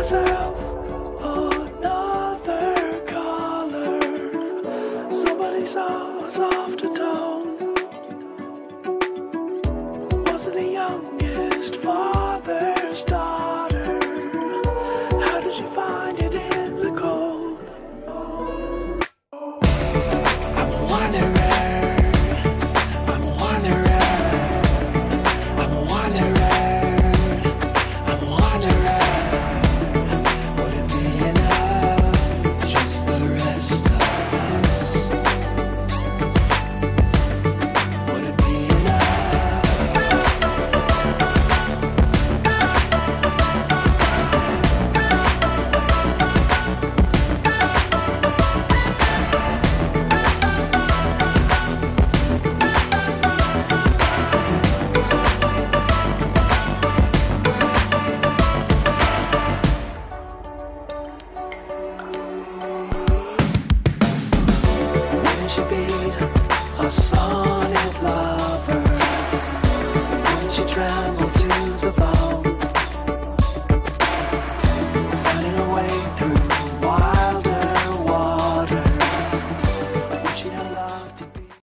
myself another color. Somebody saw a softer tone. Wasn't the youngest father's daughter. How did you find it in the cold? I'm a wanderer. I'm a wanderer. I'm a wanderer. I'm a wanderer. Would it be enough? Just the rest of us. Would it be should be